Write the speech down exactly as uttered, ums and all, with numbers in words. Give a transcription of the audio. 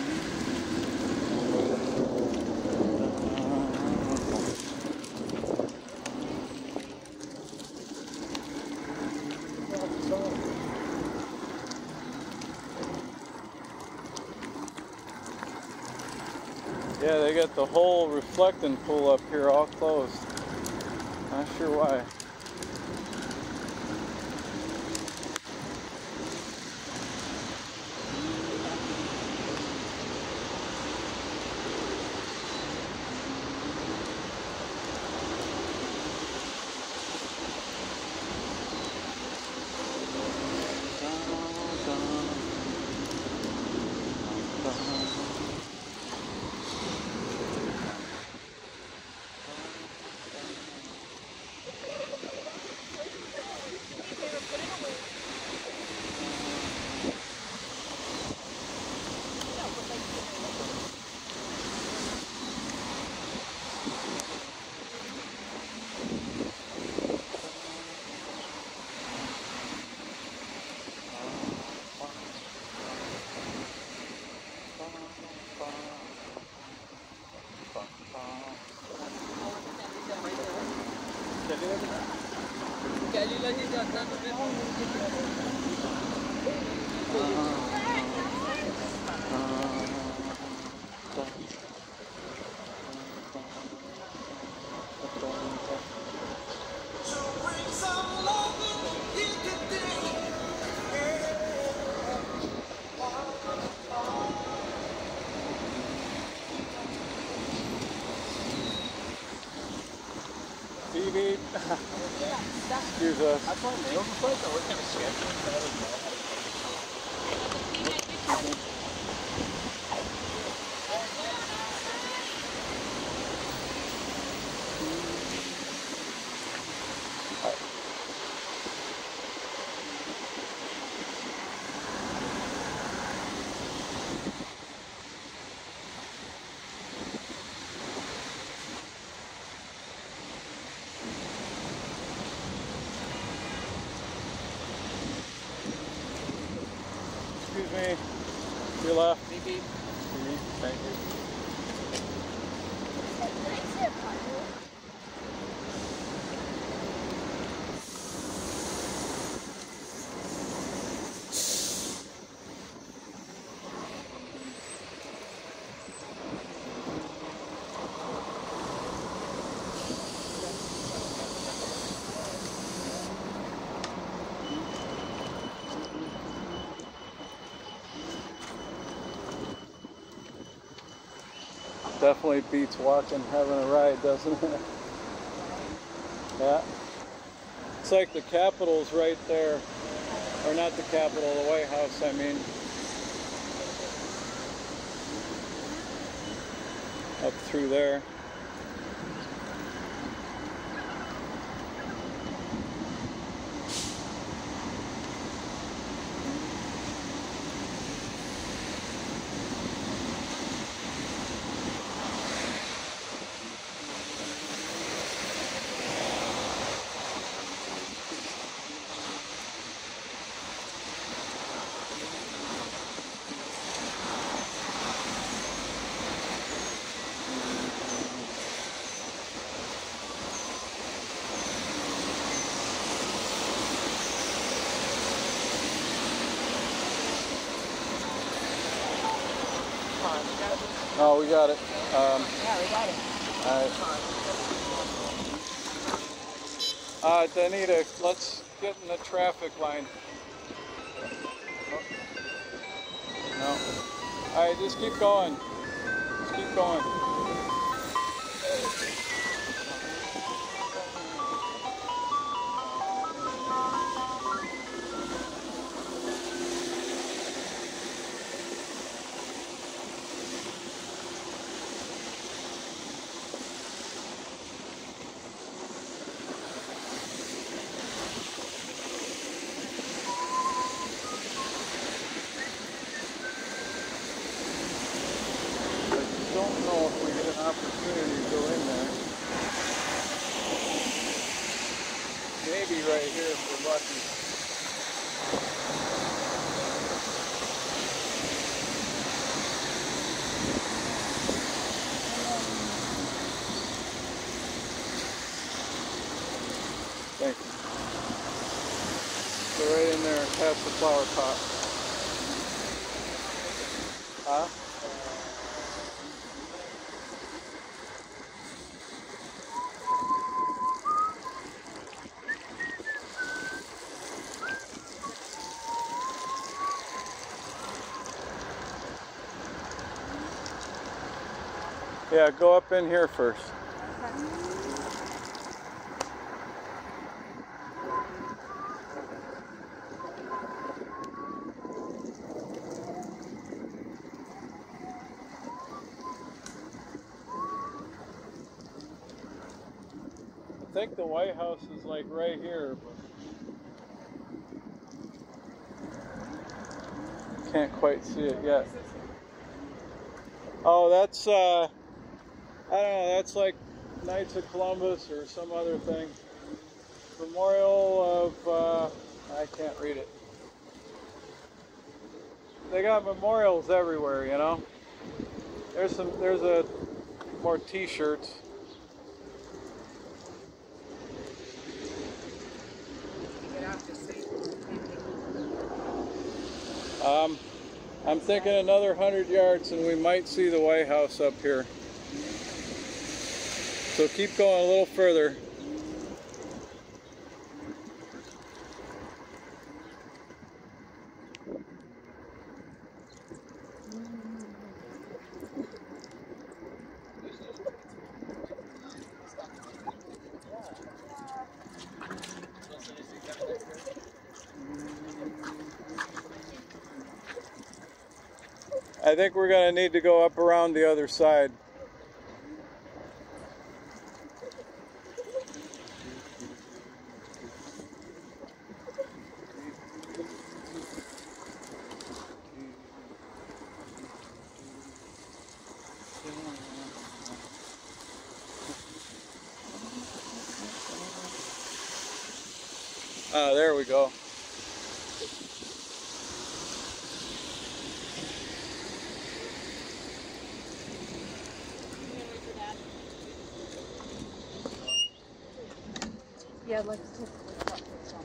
Yeah, they got the whole reflecting pool up here all closed. Not sure why. Beep beep. Excuse us. I told mail the place, or what kind of sketch? Excuse me. To your left. Beep beep. Beep. Thank you. Definitely beats watching having a ride, doesn't it? Yeah. It's like the Capitol's right there. Or not the Capitol, the White House, I mean. Up through there. Oh, we got it. Um, Yeah, we got it. All right. Uh, Danita, let's get in the traffic line. No. All right, just keep going. Just keep going. I don't know if we get an opportunity to go in there. Maybe right here if we're lucky. there, past the flower pot. Huh? Yeah, go up in here first. I think the White House is like right here, but can't quite see it yet. Oh, that's, uh, I don't know, that's like Knights of Columbus or some other thing. Memorial of, uh, I can't read it. They got memorials everywhere, you know. There's some, there's a, more t-shirts. Um, I'm thinking another hundred yards and we might see the White House up here. So keep going a little further. I think we're going to need to go up around the other side. Ah, there we go. Yeah, let's just